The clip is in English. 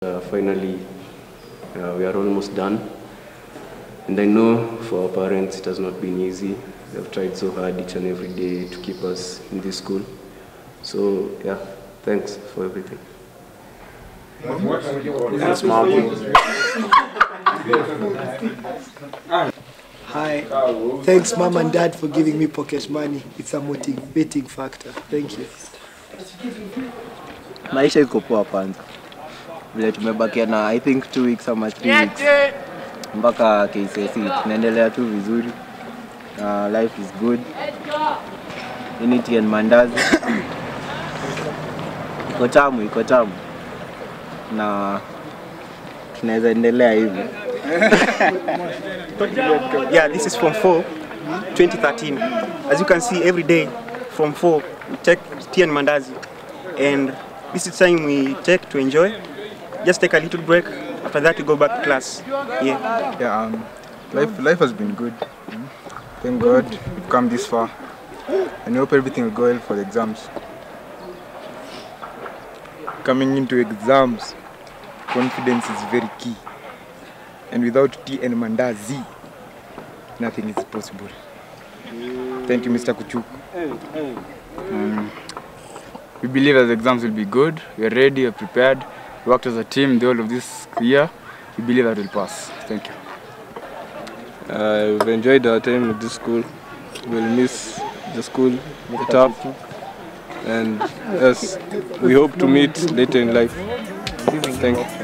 Finally, we are almost done. And I know for our parents it has not been easy. They've tried so hard each and every day to keep us in this school. So yeah, thanks for everything. Thanks, Mom. Hi. Thanks, Mom and Dad, for giving me pocket money. It's a motivating factor. Thank you. Maisha iko poa kwanza. Vile tumebakia na I think 2 weeks ama 3 weeks. Mpaka KCSE tunaendelea tu vizuri. Life is good. Unity and mandazi. Iko tamu. Na tunaweza endelea hivi. Yeah, this is FORM-4 2013. As you can see, every day from 4 we take tea and mandazi, and this is time we take to enjoy. Just take a little break. After that, we go back to class. Yeah. Life has been good. Thank God we've come this far, and we hope everything will go well for the exams. Coming into exams, confidence is very key, and without tea and mandazi, nothing is possible. Thank you, Mr. Kuchuk. We believe that the exams will be good. We are ready, we are prepared. We worked as a team the whole of this year. We believe that we'll pass. Thank you. We've enjoyed our time at this school. We'll miss the school, the top, and yes, we hope to meet later in life. Thank you.